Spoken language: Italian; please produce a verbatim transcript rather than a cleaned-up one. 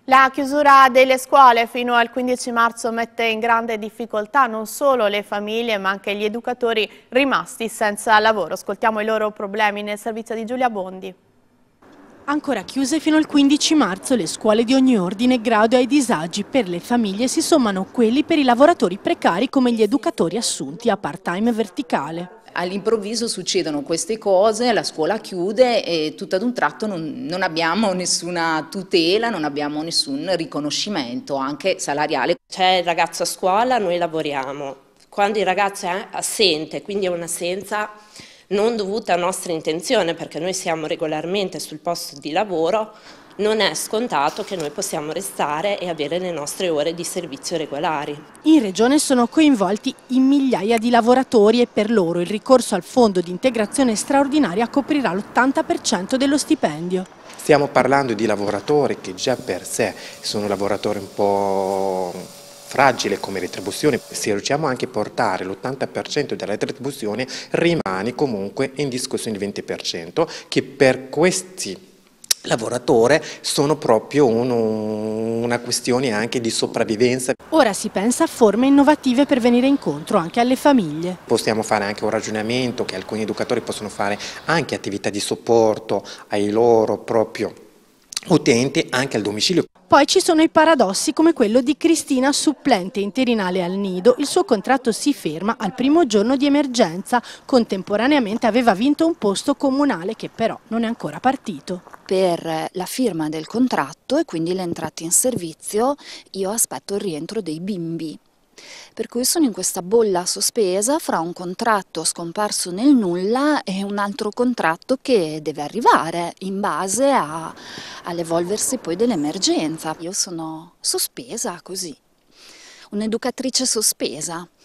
La chiusura delle scuole fino al quindici marzo mette in grande difficoltà non solo le famiglie ma anche gli educatori rimasti senza lavoro. Ascoltiamo i loro problemi nel servizio di Giulia Bondi. Ancora chiuse fino al quindici marzo, le scuole di ogni ordine e grado ai disagi per le famiglie si sommano quelli per i lavoratori precari come gli educatori assunti a part-time verticale. All'improvviso succedono queste cose, la scuola chiude e tutto ad un tratto non, non abbiamo nessuna tutela, non abbiamo nessun riconoscimento, anche salariale. C'è il ragazzo a scuola, noi lavoriamo. Quando il ragazzo è assente, quindi è un'assenza non dovuta a nostra intenzione, perché noi siamo regolarmente sul posto di lavoro, non è scontato che noi possiamo restare e avere le nostre ore di servizio regolari. In Regione sono coinvolti in migliaia di lavoratori e per loro il ricorso al fondo di integrazione straordinaria coprirà l'ottanta per cento dello stipendio. Stiamo parlando di lavoratori che già per sé sono lavoratori un po' fragile come retribuzione. Se riusciamo anche a portare l'ottanta per cento della retribuzione rimane comunque in discussione il venti per cento che per questi lavoratori sono proprio un, una questione anche di sopravvivenza. Ora si pensa a forme innovative per venire incontro anche alle famiglie. Possiamo fare anche un ragionamento che alcuni educatori possono fare anche attività di supporto ai loro proprio utenti anche al domicilio. Poi ci sono i paradossi come quello di Cristina, supplente interinale al nido. Il suo contratto si ferma al primo giorno di emergenza. Contemporaneamente aveva vinto un posto comunale che però non è ancora partito. Per la firma del contratto e quindi l'entrata in servizio io aspetto il rientro dei bimbi. Per cui sono in questa bolla sospesa fra un contratto scomparso nel nulla e un altro contratto che deve arrivare in base a, all'evolversi poi dell'emergenza. Io sono sospesa così, un'educatrice sospesa.